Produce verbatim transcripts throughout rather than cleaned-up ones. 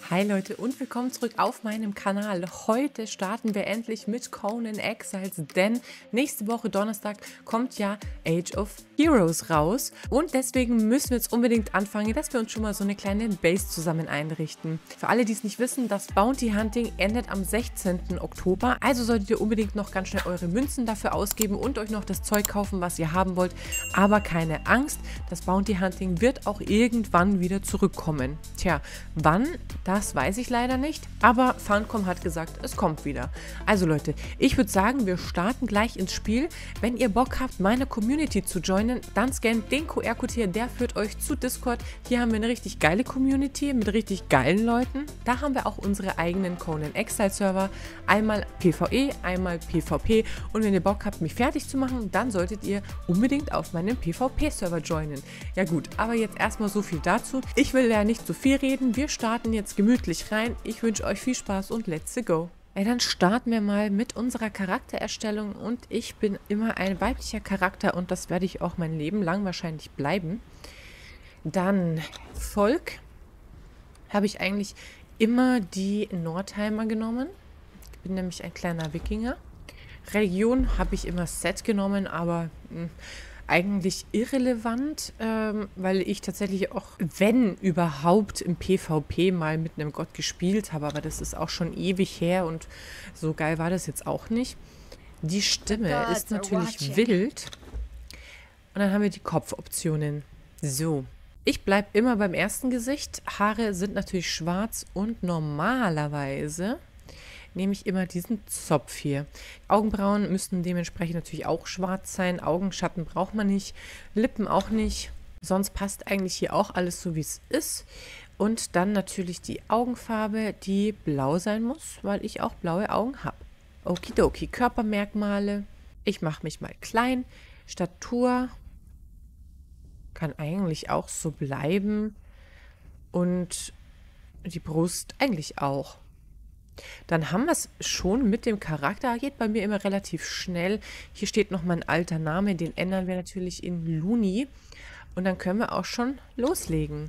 Hi Leute und willkommen zurück auf meinem Kanal. Heute starten wir endlich mit Conan Exiles, denn nächste Woche Donnerstag kommt ja Age of Heroes raus und deswegen müssen wir jetzt unbedingt anfangen, dass wir uns schon mal so eine kleine Base zusammen einrichten. Für alle, die es nicht wissen, das Bounty Hunting endet am sechzehnten Oktober, also solltet ihr unbedingt noch ganz schnell eure Münzen dafür ausgeben und euch noch das Zeug kaufen, was ihr haben wollt. Aber keine Angst, das Bounty Hunting wird auch irgendwann wieder zurückkommen. Tja, wann? Das weiß ich leider nicht, aber Funcom hat gesagt, es kommt wieder. Also Leute, ich würde sagen, wir starten gleich ins Spiel. Wenn ihr Bock habt, meine Community zu joinen, dann scannt den Q R-Code hier, der führt euch zu Discord. Hier haben wir eine richtig geile Community mit richtig geilen Leuten. Da haben wir auch unsere eigenen Conan Exile Server. Einmal PvE, einmal PvP. Und wenn ihr Bock habt, mich fertig zu machen, dann solltet ihr unbedingt auf meinen PvP-Server joinen. Ja gut, aber jetzt erstmal so viel dazu. Ich will ja nicht so viel reden. Wir starten jetzt gemütlich rein. Ich wünsche euch viel Spaß und let's go. Ja, dann starten wir mal mit unserer Charaktererstellung und ich bin immer ein weiblicher Charakter und das werde ich auch mein Leben lang wahrscheinlich bleiben. Dann Volk habe ich eigentlich immer die Nordheimer genommen. Ich bin nämlich ein kleiner Wikinger. Religion habe ich immer Set genommen, aber mh, eigentlich irrelevant, ähm, weil ich tatsächlich auch, wenn überhaupt, im PvP mal mit einem Gott gespielt habe, aber das ist auch schon ewig her und so geil war das jetzt auch nicht. Die Stimme ist natürlich wild und dann haben wir die Kopfoptionen. So, ich bleibe immer beim ersten Gesicht. Haare sind natürlich schwarz und normalerweise nehme ich immer diesen Zopf hier. Augenbrauen müssten dementsprechend natürlich auch schwarz sein. Augenschatten braucht man nicht. Lippen auch nicht. Sonst passt eigentlich hier auch alles so, wie es ist. Und dann natürlich die Augenfarbe, die blau sein muss, weil ich auch blaue Augen habe. Okidoki, Körpermerkmale. Ich mache mich mal klein. Statur kann eigentlich auch so bleiben. Und die Brust eigentlich auch. Dann haben wir es schon mit dem Charakter. Geht bei mir immer relativ schnell. Hier steht noch mein alter Name. Den ändern wir natürlich in Luni. Und dann können wir auch schon loslegen.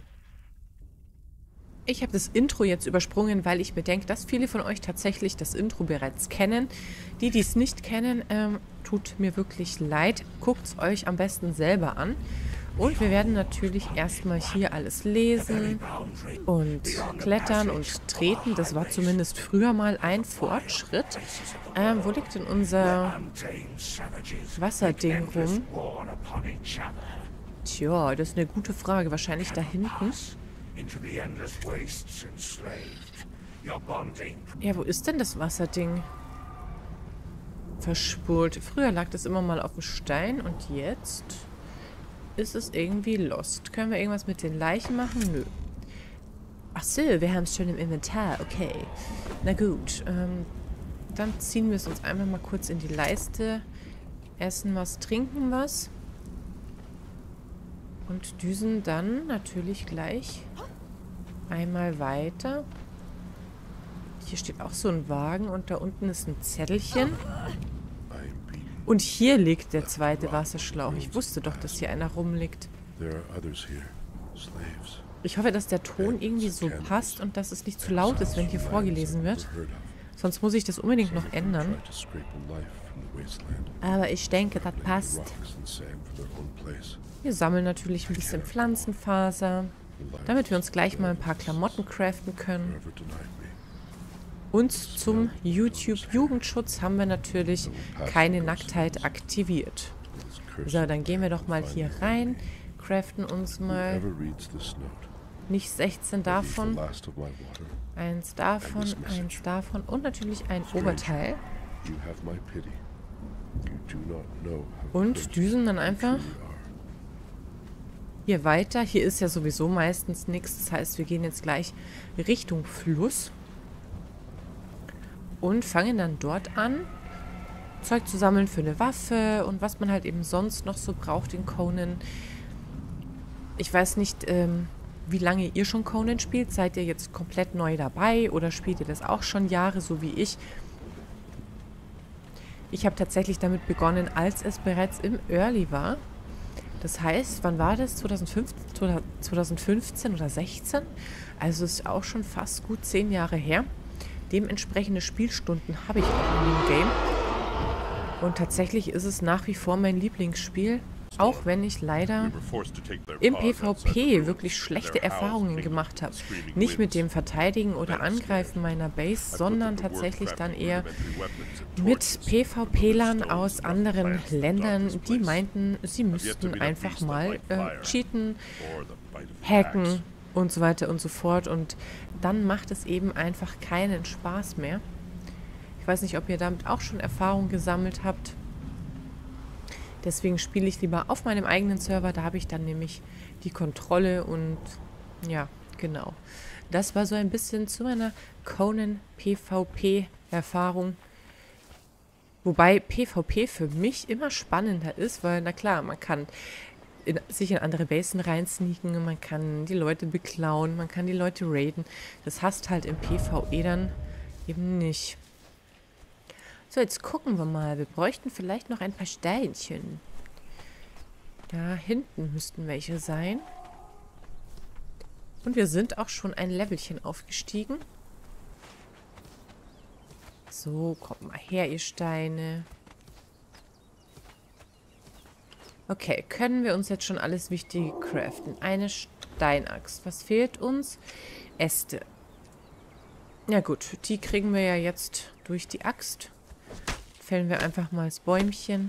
Ich habe das Intro jetzt übersprungen, weil ich bedenke, dass viele von euch tatsächlich das Intro bereits kennen. Die, die es nicht kennen, ähm, tut mir wirklich leid. Guckt es euch am besten selber an. Und wir werden natürlich erstmal hier alles lesen und klettern und treten. Das war zumindest früher mal ein Fortschritt. Ähm, wo liegt denn unser Wasserding rum? Tja, das ist eine gute Frage. Wahrscheinlich da hinten. Ja, wo ist denn das Wasserding? Verspult. Früher lag das immer mal auf dem Stein und jetzt ist es irgendwie lost. Können wir irgendwas mit den Leichen machen? Nö. Ach so, wir haben es schon im Inventar. Okay. Na gut. Ähm, dann ziehen wir es uns einfach mal kurz in die Leiste. Essen was, trinken was. Und düsen dann natürlich gleich einmal weiter. Hier steht auch so ein Wagen und da unten ist ein Zettelchen. Und hier liegt der zweite Wasserschlauch. Ich wusste doch, dass hier einer rumliegt. Ich hoffe, dass der Ton irgendwie so passt und dass es nicht zu laut ist, wenn hier vorgelesen wird. Sonst muss ich das unbedingt noch ändern. Aber ich denke, das passt. Wir sammeln natürlich ein bisschen Pflanzenfaser, damit wir uns gleich mal ein paar Klamotten craften können. Und zum YouTube-Jugendschutz haben wir natürlich keine Nacktheit aktiviert. So, dann gehen wir doch mal hier rein, craften uns mal nicht sechzehn davon, eins davon, eins davon und natürlich ein Oberteil. Und düsen dann einfach hier weiter. Hier ist ja sowieso meistens nichts, das heißt, wir gehen jetzt gleich Richtung Fluss. Und fangen dann dort an, Zeug zu sammeln für eine Waffe und was man halt eben sonst noch so braucht in Conan. Ich weiß nicht, ähm, wie lange ihr schon Conan spielt. Seid ihr jetzt komplett neu dabei oder spielt ihr das auch schon Jahre, so wie ich? Ich habe tatsächlich damit begonnen, als es bereits im Early war. Das heißt, wann war das? zweitausendfünfzehn, zweitausendfünfzehn oder sechzehn? Also ist auch schon fast gut zehn Jahre her. Dementsprechende Spielstunden habe ich auch in dem Game. Und tatsächlich ist es nach wie vor mein Lieblingsspiel. Auch wenn ich leider im PvP wirklich schlechte Erfahrungen gemacht habe. Nicht mit dem Verteidigen oder Angreifen meiner Base, sondern tatsächlich dann eher mit PvP-Lern aus anderen Ländern, die meinten, sie müssten einfach mal äh, cheaten, hacken und so weiter und so fort. Und dann macht es eben einfach keinen Spaß mehr. Ich weiß nicht, ob ihr damit auch schon Erfahrung gesammelt habt. Deswegen spiele ich lieber auf meinem eigenen Server. Da habe ich dann nämlich die Kontrolle und ja, genau. Das war so ein bisschen zu meiner Conan PvP-Erfahrung. Wobei PvP für mich immer spannender ist, weil, na klar, man kann in, sich in andere Basen reinsneaken, man kann die Leute beklauen, man kann die Leute raiden. Das hast halt im PvE dann eben nicht. So, jetzt gucken wir mal. Wir bräuchten vielleicht noch ein paar Steinchen. Da hinten müssten welche sein. Und wir sind auch schon ein Levelchen aufgestiegen. So, kommt mal her, ihr Steine. Okay, können wir uns jetzt schon alles Wichtige craften? Eine Steinaxt. Was fehlt uns? Äste. Ja gut, die kriegen wir ja jetzt durch die Axt. Fällen wir einfach mal das Bäumchen.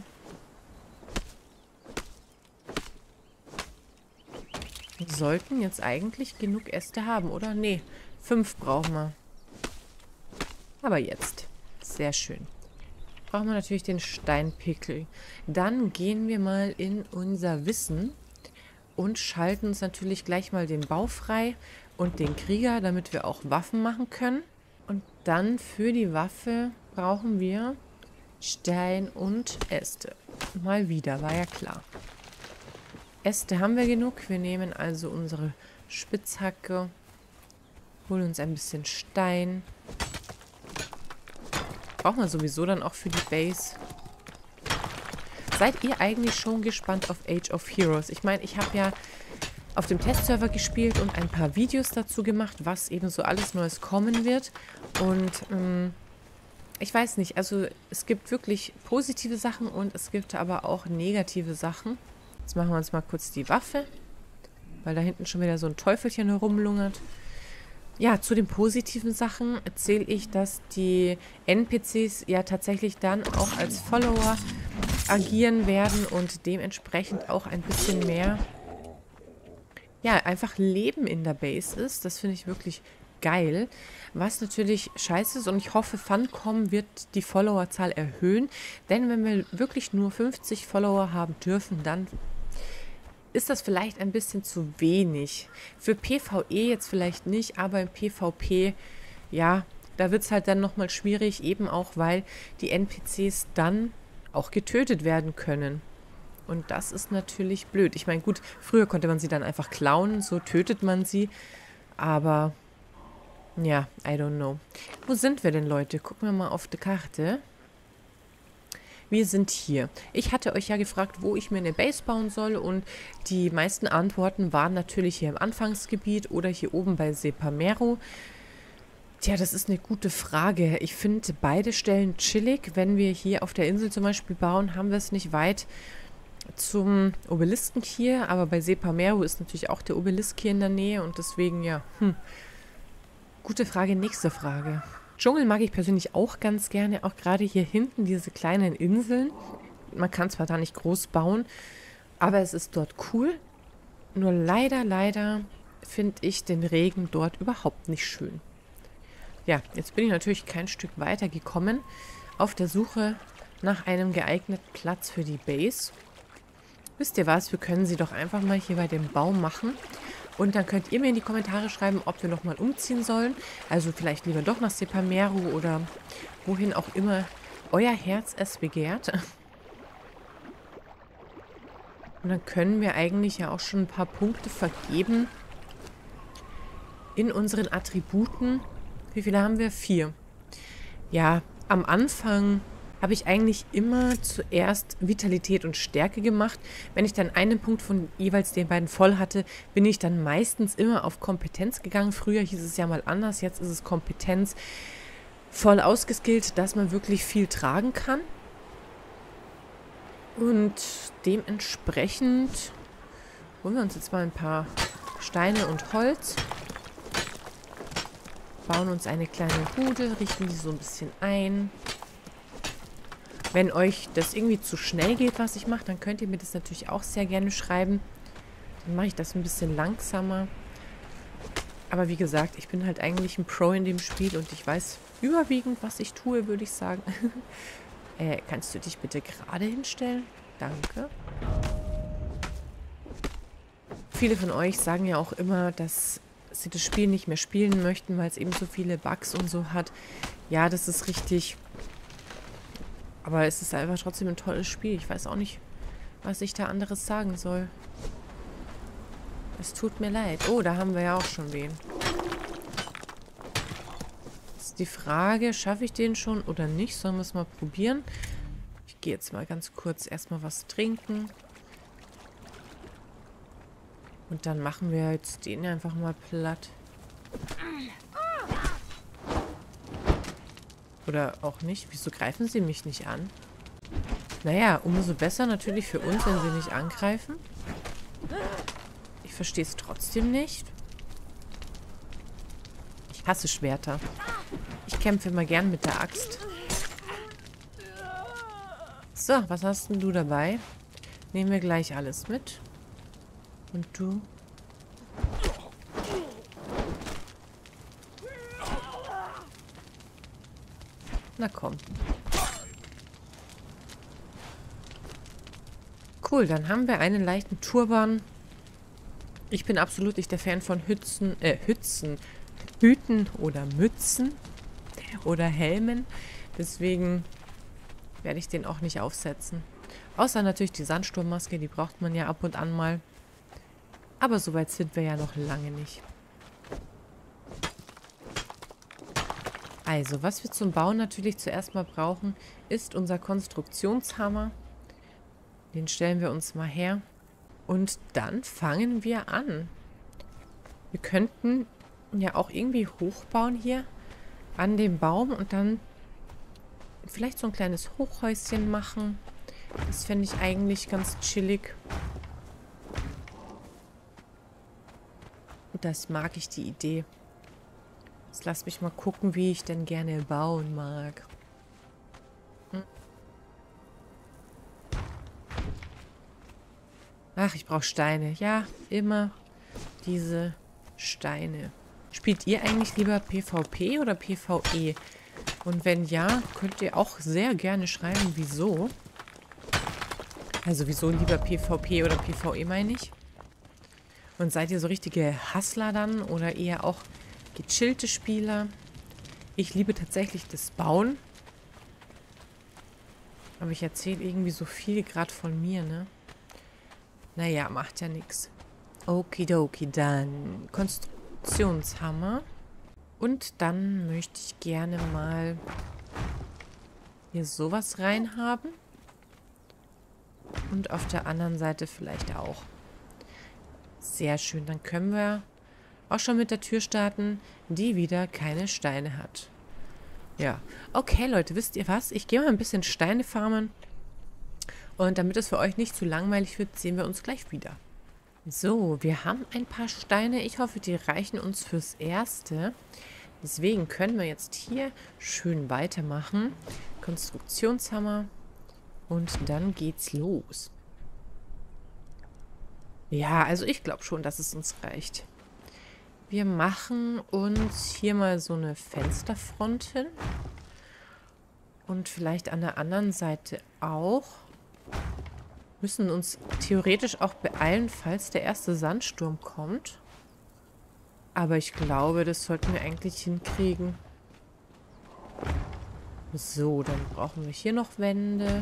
Wir sollten jetzt eigentlich genug Äste haben, oder? Nee, fünf brauchen wir. Aber jetzt. Sehr schön. Brauchen wir natürlich den Steinpickel. Dann gehen wir mal in unser Wissen und schalten uns natürlich gleich mal den Bau frei und den Krieger, damit wir auch Waffen machen können. Und dann für die Waffe brauchen wir Stein und Äste. Mal wieder, war ja klar. Äste haben wir genug. Wir nehmen also unsere Spitzhacke, holen uns ein bisschen Stein. Brauchen wir sowieso dann auch für die Base. Seid ihr eigentlich schon gespannt auf Age of Heroes? Ich meine, ich habe ja auf dem Testserver gespielt und ein paar Videos dazu gemacht, was eben so alles Neues kommen wird. Und ähm, ich weiß nicht, also es gibt wirklich positive Sachen und es gibt aber auch negative Sachen. Jetzt machen wir uns mal kurz die Waffe, weil da hinten schon wieder so ein Teufelchen herumlungert. Ja, zu den positiven Sachen erzähle ich, dass die N P Cs ja tatsächlich dann auch als Follower agieren werden und dementsprechend auch ein bisschen mehr, ja, einfach Leben in der Base ist. Das finde ich wirklich geil. Was natürlich scheiße ist und ich hoffe, Funcom wird die Followerzahl erhöhen, denn wenn wir wirklich nur fünfzig Follower haben dürfen, dann ist das vielleicht ein bisschen zu wenig. Für PvE jetzt vielleicht nicht, aber im PvP, ja, da wird es halt dann nochmal schwierig, eben auch, weil die N P Cs dann auch getötet werden können. Und das ist natürlich blöd. Ich meine, gut, früher konnte man sie dann einfach klauen, so tötet man sie, aber ja, I don't know. Wo sind wir denn, Leute? Gucken wir mal auf die Karte. Wir sind hier. Ich hatte euch ja gefragt, wo ich mir eine Base bauen soll und die meisten Antworten waren natürlich hier im Anfangsgebiet oder hier oben bei Sepameru. Tja, das ist eine gute Frage. Ich finde beide Stellen chillig. Wenn wir hier auf der Insel zum Beispiel bauen, haben wir es nicht weit zum Obelisken hier, aber bei Sepameru ist natürlich auch der Obelisk hier in der Nähe und deswegen, ja, hm. Gute Frage, nächste Frage. Dschungel mag ich persönlich auch ganz gerne, auch gerade hier hinten diese kleinen Inseln. Man kann zwar da nicht groß bauen, aber es ist dort cool. Nur leider, leider finde ich den Regen dort überhaupt nicht schön. Ja, jetzt bin ich natürlich kein Stück weiter gekommen auf der Suche nach einem geeigneten Platz für die Base. Wisst ihr was, wir können sie doch einfach mal hier bei dem Baum machen. Und dann könnt ihr mir in die Kommentare schreiben, ob wir nochmal umziehen sollen. Also vielleicht lieber doch nach Sepameru oder wohin auch immer euer Herz es begehrt. Und dann können wir eigentlich ja auch schon ein paar Punkte vergeben in unseren Attributen. Wie viele haben wir? Vier. Ja, am Anfang habe ich eigentlich immer zuerst Vitalität und Stärke gemacht. Wenn ich dann einen Punkt von jeweils den beiden voll hatte, bin ich dann meistens immer auf Kompetenz gegangen. Früher hieß es ja mal anders, jetzt ist es Kompetenz voll ausgeskillt, dass man wirklich viel tragen kann. Und dementsprechend holen wir uns jetzt mal ein paar Steine und Holz. Bauen uns eine kleine Bude, richten die so ein bisschen ein. Wenn euch das irgendwie zu schnell geht, was ich mache, dann könnt ihr mir das natürlich auch sehr gerne schreiben. Dann mache ich das ein bisschen langsamer. Aber wie gesagt, ich bin halt eigentlich ein Pro in dem Spiel und ich weiß überwiegend, was ich tue, würde ich sagen. äh, kannst du dich bitte gerade hinstellen? Danke. Viele von euch sagen ja auch immer, dass sie das Spiel nicht mehr spielen möchten, weil es eben so viele Bugs und so hat. Ja, das ist richtig. Aber es ist einfach trotzdem ein tolles Spiel. Ich weiß auch nicht, was ich da anderes sagen soll. Es tut mir leid. Oh, da haben wir ja auch schon wen. Jetzt ist die Frage, schaffe ich den schon oder nicht? Sollen wir es mal probieren? Ich gehe jetzt mal ganz kurz erstmal was trinken. Und dann machen wir jetzt den einfach mal platt. Oder auch nicht. Wieso greifen sie mich nicht an? Naja, umso besser natürlich für uns, wenn sie nicht angreifen. Ich verstehe es trotzdem nicht. Ich hasse Schwerter. Ich kämpfe immer gern mit der Axt. So, was hast denn du dabei? Nehmen wir gleich alles mit. Und du? Na komm. Cool, dann haben wir einen leichten Turban. Ich bin absolut nicht der Fan von Hützen, äh, Hützen, Hüten oder Mützen oder Helmen. Deswegen werde ich den auch nicht aufsetzen. Außer natürlich die Sandsturmmaske, die braucht man ja ab und an mal. Aber so weit sind wir ja noch lange nicht. Also, was wir zum Bauen natürlich zuerst mal brauchen, ist unser Konstruktionshammer. Den stellen wir uns mal her. Und dann fangen wir an. Wir könnten ja auch irgendwie hochbauen hier an dem Baum und dann vielleicht so ein kleines Hochhäuschen machen. Das fände ich eigentlich ganz chillig. Und das mag ich, die Idee. Jetzt lass mich mal gucken, wie ich denn gerne bauen mag. Hm. Ach, ich brauche Steine. Ja, immer diese Steine. Spielt ihr eigentlich lieber PvP oder PvE? Und wenn ja, könnt ihr auch sehr gerne schreiben, wieso. Also wieso lieber PvP oder PvE, meine ich. Und seid ihr so richtige Hustler dann oder eher auch gechillte Spieler? Ich liebe tatsächlich das Bauen. Aber ich erzähle irgendwie so viel gerade von mir, ne? Naja, macht ja nichts. Okidoki, dann Konstruktionshammer. Und dann möchte ich gerne mal hier sowas reinhaben. Und auf der anderen Seite vielleicht auch. Sehr schön, dann können wir auch schon mit der Tür starten, die wieder keine Steine hat. Ja, okay Leute, wisst ihr was? Ich gehe mal ein bisschen Steine farmen. Und damit es für euch nicht zu langweilig wird, sehen wir uns gleich wieder. So, wir haben ein paar Steine. Ich hoffe, die reichen uns fürs Erste. Deswegen können wir jetzt hier schön weitermachen. Konstruktionshammer. Und dann geht's los. Ja, also ich glaube schon, dass es uns reicht. Wir machen uns hier mal so eine Fensterfront hin. Und vielleicht an der anderen Seite auch. Müssen uns theoretisch auch beeilen, falls der erste Sandsturm kommt. Aber ich glaube, das sollten wir eigentlich hinkriegen. So, dann brauchen wir hier noch Wände.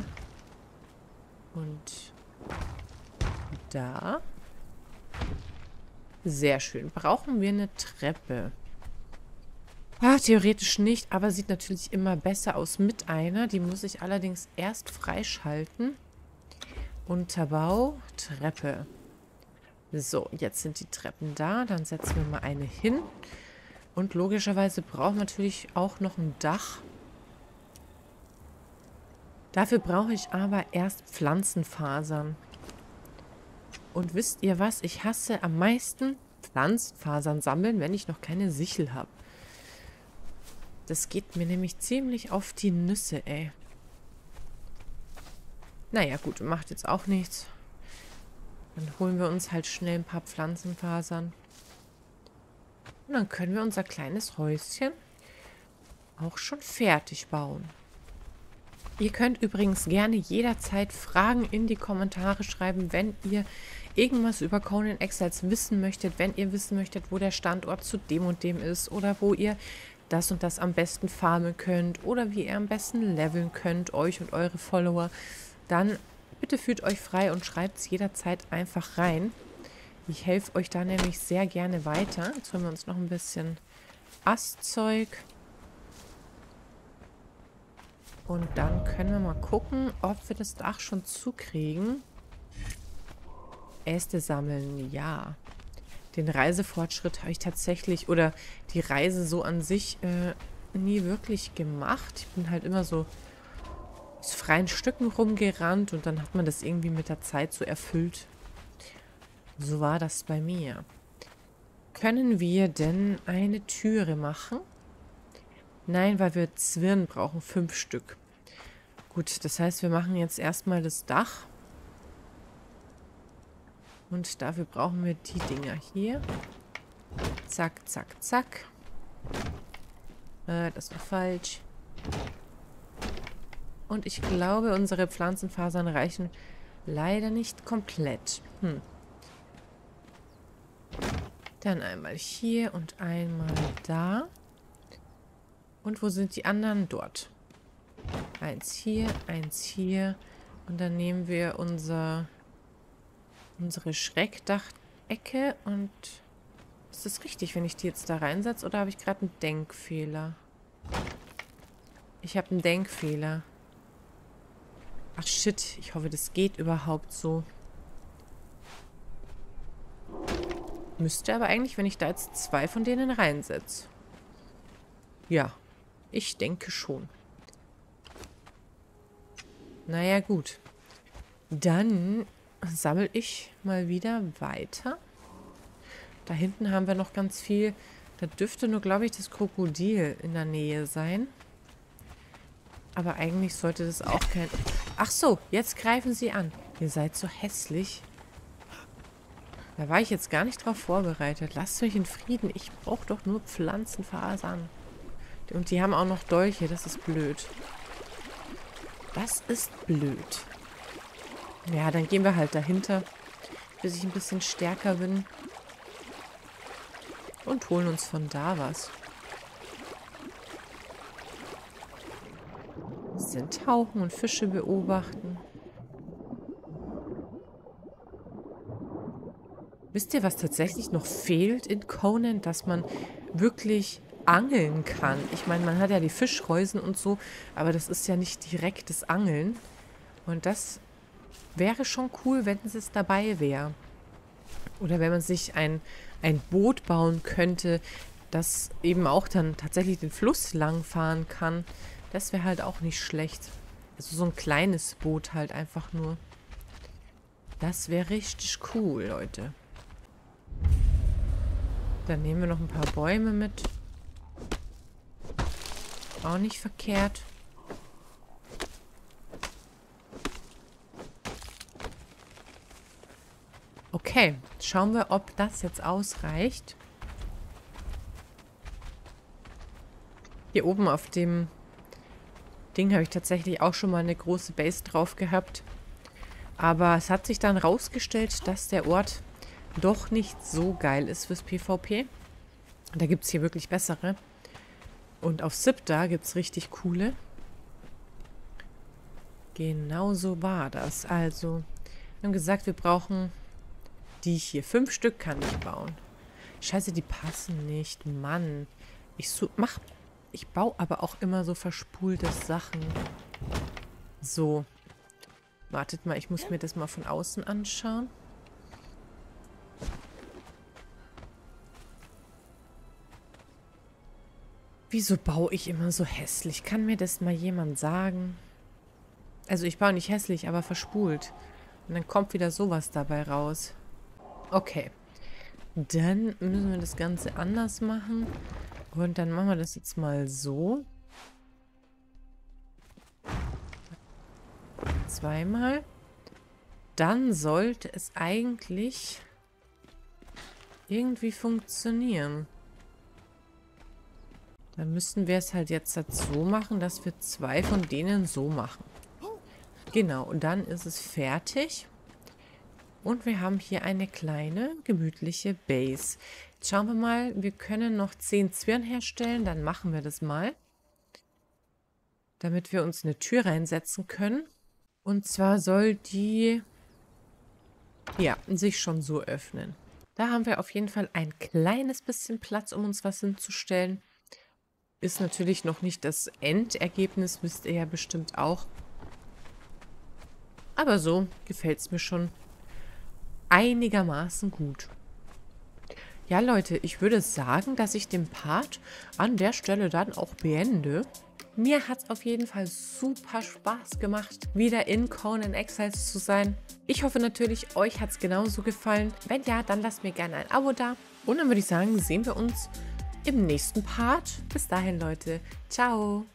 Und da. Sehr schön. Brauchen wir eine Treppe? Ah, theoretisch nicht, aber sieht natürlich immer besser aus mit einer. Die muss ich allerdings erst freischalten. Unterbau, Treppe. So, jetzt sind die Treppen da. Dann setzen wir mal eine hin. Und logischerweise brauchen wir natürlich auch noch ein Dach. Dafür brauche ich aber erst Pflanzenfasern. Und wisst ihr was? Ich hasse am meisten Pflanzenfasern sammeln, wenn ich noch keine Sichel habe. Das geht mir nämlich ziemlich auf die Nüsse, ey. Naja, gut, macht jetzt auch nichts. Dann holen wir uns halt schnell ein paar Pflanzenfasern. Und dann können wir unser kleines Häuschen auch schon fertig bauen. Ihr könnt übrigens gerne jederzeit Fragen in die Kommentare schreiben, wenn ihr irgendwas über Conan Exiles wissen möchtet, wenn ihr wissen möchtet, wo der Standort zu dem und dem ist oder wo ihr das und das am besten farmen könnt oder wie ihr am besten leveln könnt, euch und eure Follower, dann bitte fühlt euch frei und schreibt es jederzeit einfach rein. Ich helfe euch da nämlich sehr gerne weiter. Jetzt holen wir uns noch ein bisschen Astzeug. Und dann können wir mal gucken, ob wir das Dach schon zukriegen. Äste sammeln, ja. Den Reisefortschritt habe ich tatsächlich, oder die Reise so an sich, äh, nie wirklich gemacht. Ich bin halt immer so aus freien Stücken rumgerannt und dann hat man das irgendwie mit der Zeit so erfüllt. So war das bei mir. Können wir denn eine Türe machen? Nein, weil wir Zwirn brauchen, fünf Stück. Gut, das heißt, wir machen jetzt erstmal das Dach. Und dafür brauchen wir die Dinger hier. Zack, zack, zack. Äh, das war falsch. Und ich glaube, unsere Pflanzenfasern reichen leider nicht komplett. Hm. Dann einmal hier und einmal da. Und wo sind die anderen? Dort. Eins hier, eins hier. Und dann nehmen wir unser, unsere Schrägdachecke und... Ist das richtig, wenn ich die jetzt da reinsetze? Oder habe ich gerade einen Denkfehler? Ich habe einen Denkfehler. Ach shit, ich hoffe, das geht überhaupt so. Müsste aber eigentlich, wenn ich da jetzt zwei von denen reinsetze. Ja, ich denke schon. Naja, gut. Dann sammle ich mal wieder weiter. Da hinten haben wir noch ganz viel. Da dürfte nur, glaube ich, das Krokodil in der Nähe sein. Aber eigentlich sollte das auch kein... Ach so, jetzt greifen sie an. Ihr seid so hässlich. Da war ich jetzt gar nicht drauf vorbereitet. Lasst euch in Frieden. Ich brauche doch nur Pflanzenfasern. Und die haben auch noch Dolche. Das ist blöd. Das ist blöd. Ja, dann gehen wir halt dahinter, bis ich ein bisschen stärker bin. Und holen uns von da was. Bisschen tauchen und Fische beobachten. Wisst ihr, was tatsächlich noch fehlt in Conan? Dass man wirklich angeln kann. Ich meine, man hat ja die Fischreusen und so, aber das ist ja nicht direktes Angeln. Und das wäre schon cool, wenn es dabei wäre. Oder wenn man sich ein, ein Boot bauen könnte, das eben auch dann tatsächlich den Fluss lang fahren kann. Das wäre halt auch nicht schlecht. Also so ein kleines Boot halt einfach nur. Das wäre richtig cool, Leute. Dann nehmen wir noch ein paar Bäume mit. Auch nicht verkehrt. Okay, schauen wir, ob das jetzt ausreicht. Hier oben auf dem Ding habe ich tatsächlich auch schon mal eine große Base drauf gehabt. Aber es hat sich dann rausgestellt, dass der Ort doch nicht so geil ist fürs PvP. Da gibt es hier wirklich bessere. Und auf Sipda gibt es richtig coole. Genau so war das. Also, wir haben gesagt, wir brauchen die hier. Fünf Stück kann ich bauen. Scheiße, die passen nicht. Mann. Ich so, mach Ich baue aber auch immer so verspulte Sachen. So. Wartet mal, ich muss mir das mal von außen anschauen. Wieso baue ich immer so hässlich? Kann mir das mal jemand sagen? Also ich baue nicht hässlich, aber verspult. Und dann kommt wieder sowas dabei raus. Okay. Dann müssen wir das Ganze anders machen. Und dann machen wir das jetzt mal so. Zweimal. Dann sollte es eigentlich irgendwie funktionieren. Dann müssten wir es halt jetzt so machen, dass wir zwei von denen so machen. Genau, und dann ist es fertig. Und wir haben hier eine kleine, gemütliche Base. Jetzt schauen wir mal, wir können noch zehn Zwirn herstellen. Dann machen wir das mal. Damit wir uns eine Tür reinsetzen können. Und zwar soll die, ja, sich schon so öffnen. Da haben wir auf jeden Fall ein kleines bisschen Platz, um uns was hinzustellen. Ist natürlich noch nicht das Endergebnis, wisst ihr ja bestimmt auch. Aber so gefällt es mir schon einigermaßen gut. Ja, Leute, ich würde sagen, dass ich den Part an der Stelle dann auch beende. Mir hat es auf jeden Fall super Spaß gemacht, wieder in Conan Exiles zu sein. Ich hoffe natürlich, euch hat es genauso gefallen. Wenn ja, dann lasst mir gerne ein Abo da. Und dann würde ich sagen, sehen wir uns im nächsten Part. Bis dahin, Leute. Ciao.